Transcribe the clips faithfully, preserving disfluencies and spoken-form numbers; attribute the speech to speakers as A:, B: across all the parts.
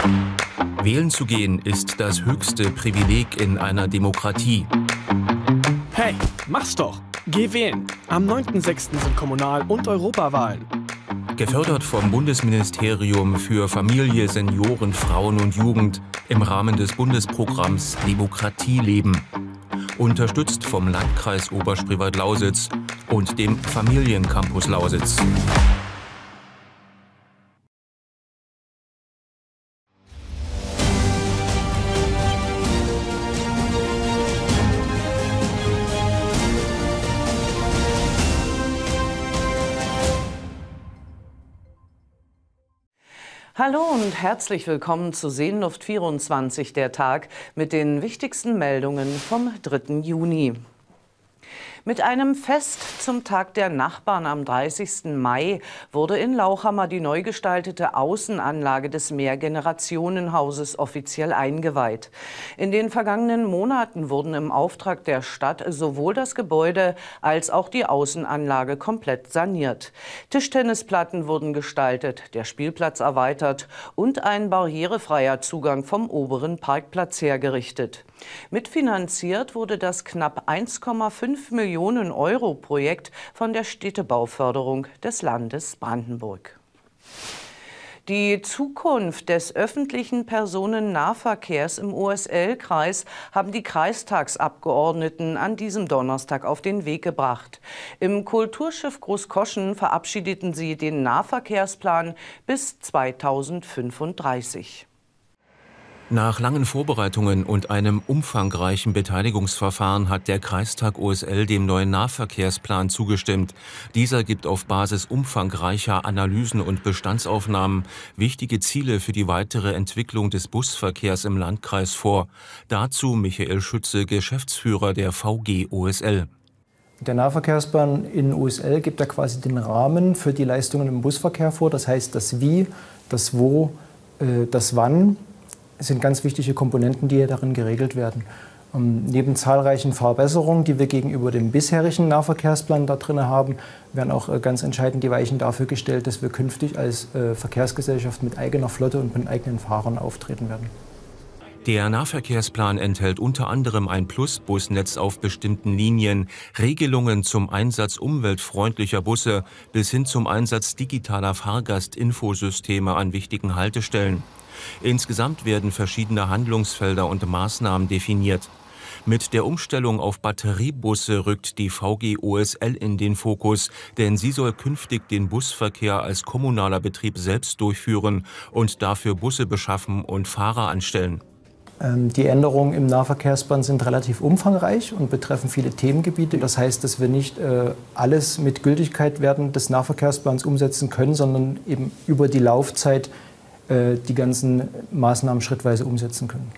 A: Wählen zu gehen ist das höchste Privileg in einer Demokratie.
B: Hey, mach's doch! Geh wählen! Am neunten sechsten sind Kommunal- und Europawahlen.
A: Gefördert vom Bundesministerium für Familie, Senioren, Frauen und Jugend im Rahmen des Bundesprogramms Demokratie leben. Unterstützt vom Landkreis Oberspreewald-Lausitz und dem Familiencampus Lausitz.
C: Hallo und herzlich willkommen zu Seenluft vierundzwanzig, der Tag mit den wichtigsten Meldungen vom dritten Juni. Mit einem Fest zum Tag der Nachbarn am dreißigsten Mai wurde in Lauchhammer die neu gestaltete Außenanlage des Mehrgenerationenhauses offiziell eingeweiht. In den vergangenen Monaten wurden im Auftrag der Stadt sowohl das Gebäude als auch die Außenanlage komplett saniert. Tischtennisplatten wurden gestaltet, der Spielplatz erweitert und ein barrierefreier Zugang vom oberen Parkplatz hergerichtet. Mitfinanziert wurde das knapp eins Komma fünf Millionen Euro Projekt von der Städtebauförderung des Landes Brandenburg. Die Zukunft des öffentlichen Personennahverkehrs im O S L-Kreis haben die Kreistagsabgeordneten an diesem Donnerstag auf den Weg gebracht. Im Kulturschiff Großkoschen verabschiedeten sie den Nahverkehrsplan bis zweitausendfünfunddreißig.
A: Nach langen Vorbereitungen und einem umfangreichen Beteiligungsverfahren hat der Kreistag O S L dem neuen Nahverkehrsplan zugestimmt. Dieser gibt auf Basis umfangreicher Analysen und Bestandsaufnahmen wichtige Ziele für die weitere Entwicklung des Busverkehrs im Landkreis vor. Dazu Michael Schütze, Geschäftsführer der V G O S L.
D: Der Nahverkehrsplan in O S L gibt ja quasi den Rahmen für die Leistungen im Busverkehr vor. Das heißt, das Wie, das Wo, das Wann sind ganz wichtige Komponenten, die darin geregelt werden. Ähm, neben zahlreichen Verbesserungen, die wir gegenüber dem bisherigen Nahverkehrsplan da drin haben, werden auch äh, ganz entscheidend die Weichen dafür gestellt, dass wir künftig als äh, Verkehrsgesellschaft mit eigener Flotte und mit eigenen Fahrern auftreten werden.
A: Der Nahverkehrsplan enthält unter anderem ein Plusbusnetz auf bestimmten Linien, Regelungen zum Einsatz umweltfreundlicher Busse bis hin zum Einsatz digitaler Fahrgastinfosysteme an wichtigen Haltestellen. Insgesamt werden verschiedene Handlungsfelder und Maßnahmen definiert. Mit der Umstellung auf Batteriebusse rückt die V G O S L in den Fokus, denn sie soll künftig den Busverkehr als kommunaler Betrieb selbst durchführen und dafür Busse beschaffen und Fahrer anstellen.
D: Die Änderungen im Nahverkehrsplan sind relativ umfangreich und betreffen viele Themengebiete. Das heißt, dass wir nicht äh, alles mit Gültigkeit werden des Nahverkehrsplans umsetzen können, sondern eben über die Laufzeit äh, die ganzen Maßnahmen schrittweise umsetzen können.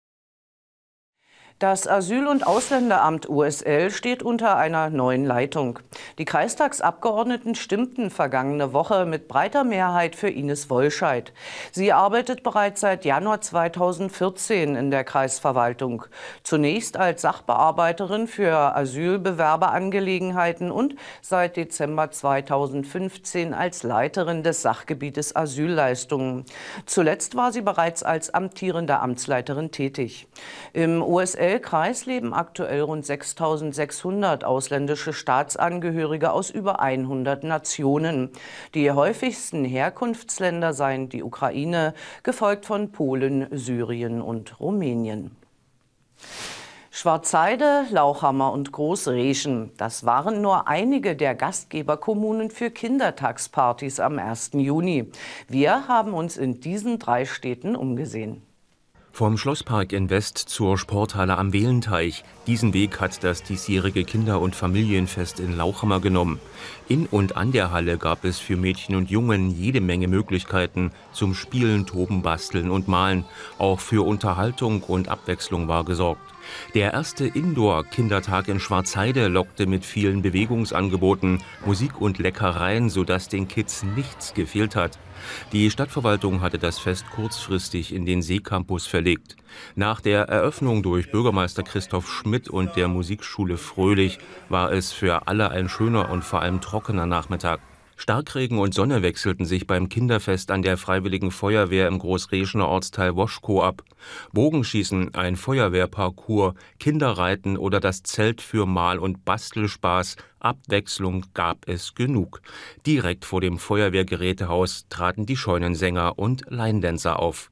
C: Das Asyl- und Ausländeramt O S L steht unter einer neuen Leitung. Die Kreistagsabgeordneten stimmten vergangene Woche mit breiter Mehrheit für Ines Wollscheid. Sie arbeitet bereits seit Januar zweitausendvierzehn in der Kreisverwaltung. Zunächst als Sachbearbeiterin für Asylbewerberangelegenheiten und seit Dezember zweitausendfünfzehn als Leiterin des Sachgebietes Asylleistungen. Zuletzt war sie bereits als amtierende Amtsleiterin tätig. Im O S L-Kreis leben aktuell rund sechstausendsechshundert ausländische Staatsangehörige aus über hundert Nationen. Die häufigsten Herkunftsländer seien die Ukraine, gefolgt von Polen, Syrien und Rumänien. Schwarzheide, Lauchhammer und Großreschen, das waren nur einige der Gastgeberkommunen für Kindertagspartys am ersten Juni. Wir haben uns in diesen drei Städten umgesehen.
A: Vom Schlosspark in West zur Sporthalle am Wählenteich. Diesen Weg hat das diesjährige Kinder- und Familienfest in Lauchhammer genommen. In und an der Halle gab es für Mädchen und Jungen jede Menge Möglichkeiten zum Spielen, Toben, Basteln und Malen. Auch für Unterhaltung und Abwechslung war gesorgt. Der erste Indoor-Kindertag in Schwarzheide lockte mit vielen Bewegungsangeboten, Musik und Leckereien, sodass den Kids nichts gefehlt hat. Die Stadtverwaltung hatte das Fest kurzfristig in den Seecampus verlegt. Nach der Eröffnung durch Bürgermeister Christoph Schmidt und der Musikschule Fröhlich war es für alle ein schöner und vor allem trockener Nachmittag. Starkregen und Sonne wechselten sich beim Kinderfest an der Freiwilligen Feuerwehr im Großreschener Ortsteil Woschkow ab. Bogenschießen, ein Feuerwehrparcours, Kinderreiten oder das Zelt für Mal- und Bastelspaß, Abwechslung gab es genug. Direkt vor dem Feuerwehrgerätehaus traten die Scheunensänger und Line-Dancer auf.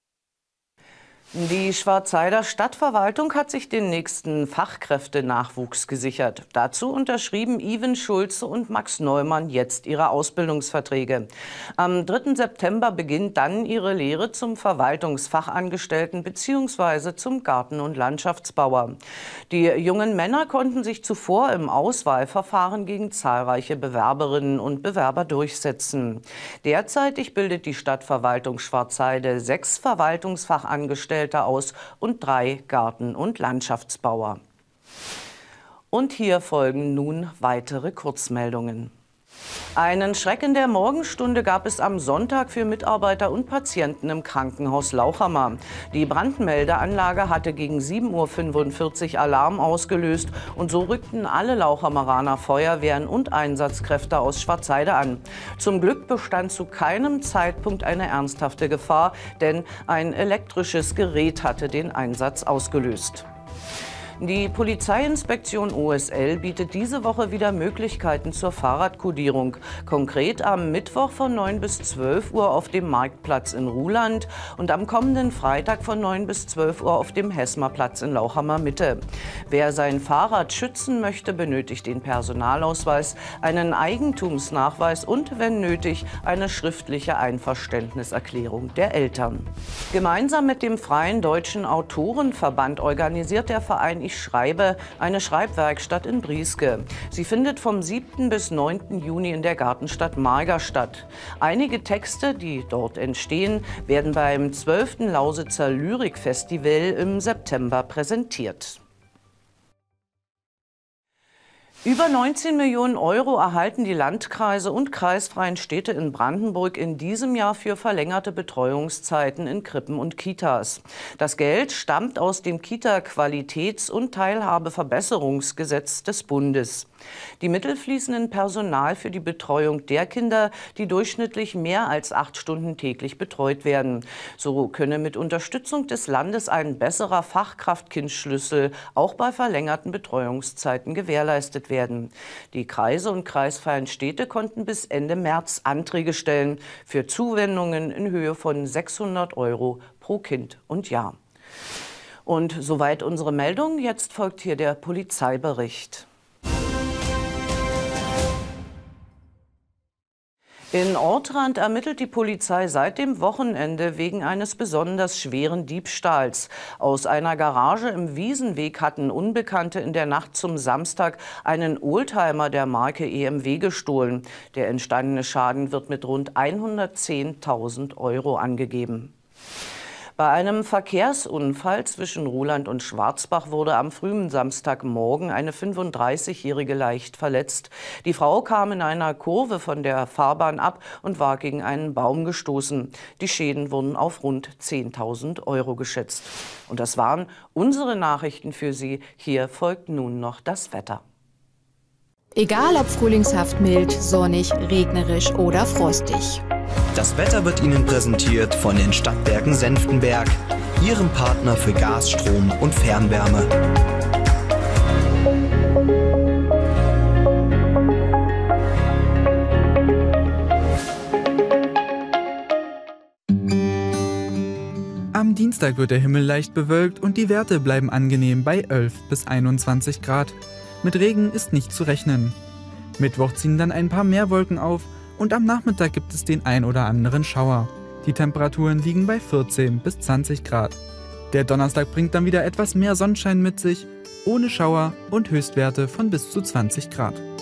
C: Die Schwarzheider Stadtverwaltung hat sich den nächsten Fachkräftenachwuchs gesichert. Dazu unterschrieben Iven Schulze und Max Neumann jetzt ihre Ausbildungsverträge. Am dritten September beginnt dann ihre Lehre zum Verwaltungsfachangestellten bzw. zum Garten- und Landschaftsbauer. Die jungen Männer konnten sich zuvor im Auswahlverfahren gegen zahlreiche Bewerberinnen und Bewerber durchsetzen. Derzeitig bildet die Stadtverwaltung Schwarzheide sechs Verwaltungsfachangestellte aus und drei Garten- und Landschaftsbauer. Und hier folgen nun weitere Kurzmeldungen. Einen Schreck in der Morgenstunde gab es am Sonntag für Mitarbeiter und Patienten im Krankenhaus Lauchhammer. Die Brandmeldeanlage hatte gegen sieben Uhr fünfundvierzig Alarm ausgelöst und so rückten alle Lauchhammeraner Feuerwehren und Einsatzkräfte aus Schwarzheide an. Zum Glück bestand zu keinem Zeitpunkt eine ernsthafte Gefahr, denn ein elektrisches Gerät hatte den Einsatz ausgelöst. Die Polizeiinspektion O S L bietet diese Woche wieder Möglichkeiten zur Fahrradkodierung. Konkret am Mittwoch von neun bis zwölf Uhr auf dem Marktplatz in Ruhland und am kommenden Freitag von neun bis zwölf Uhr auf dem Hessmerplatz in Lauchhammer Mitte. Wer sein Fahrrad schützen möchte, benötigt den Personalausweis, einen Eigentumsnachweis und, wenn nötig, eine schriftliche Einverständniserklärung der Eltern. Gemeinsam mit dem Freien Deutschen Autorenverband organisiert der Verein Ich schreibe eine Schreibwerkstatt in Brieske. Sie findet vom siebten bis neunten Juni in der Gartenstadt Marga statt. Einige Texte, die dort entstehen, werden beim zwölften Lausitzer Lyrikfestival im September präsentiert. Über neunzehn Millionen Euro erhalten die Landkreise und kreisfreien Städte in Brandenburg in diesem Jahr für verlängerte Betreuungszeiten in Krippen und Kitas. Das Geld stammt aus dem Kita-Qualitäts- und Teilhabeverbesserungsgesetz des Bundes. Die Mittel fließen in Personal für die Betreuung der Kinder, die durchschnittlich mehr als acht Stunden täglich betreut werden. So könne mit Unterstützung des Landes ein besserer Fachkraft-Kind-Schlüssel auch bei verlängerten Betreuungszeiten gewährleistet werden. Die Kreise und kreisfreien Städte konnten bis Ende März Anträge stellen für Zuwendungen in Höhe von sechshundert Euro pro Kind und Jahr. Und soweit unsere Meldung. Jetzt folgt hier der Polizeibericht. In Ortrand ermittelt die Polizei seit dem Wochenende wegen eines besonders schweren Diebstahls. Aus einer Garage im Wiesenweg hatten Unbekannte in der Nacht zum Samstag einen Oldtimer der Marke E M W gestohlen. Der entstandene Schaden wird mit rund hundertzehntausend Euro angegeben. Bei einem Verkehrsunfall zwischen Ruhland und Schwarzbach wurde am frühen Samstagmorgen eine fünfunddreißigjährige leicht verletzt. Die Frau kam in einer Kurve von der Fahrbahn ab und war gegen einen Baum gestoßen. Die Schäden wurden auf rund zehntausend Euro geschätzt. Und das waren unsere Nachrichten für Sie. Hier folgt nun noch das Wetter.
E: Egal ob frühlingshaft mild, sonnig, regnerisch oder frostig.
F: Das Wetter wird Ihnen präsentiert von den Stadtwerken Senftenberg, Ihrem Partner für Gas, Strom und Fernwärme.
G: Am Dienstag wird der Himmel leicht bewölkt und die Werte bleiben angenehm bei elf bis einundzwanzig Grad. Mit Regen ist nicht zu rechnen. Mittwoch ziehen dann ein paar mehr Wolken auf und am Nachmittag gibt es den ein oder anderen Schauer. Die Temperaturen liegen bei vierzehn bis zwanzig Grad. Der Donnerstag bringt dann wieder etwas mehr Sonnenschein mit sich, ohne Schauer und Höchstwerte von bis zu zwanzig Grad.